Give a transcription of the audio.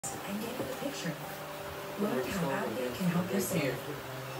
and get in the picture. Learn how Advocate can help you save.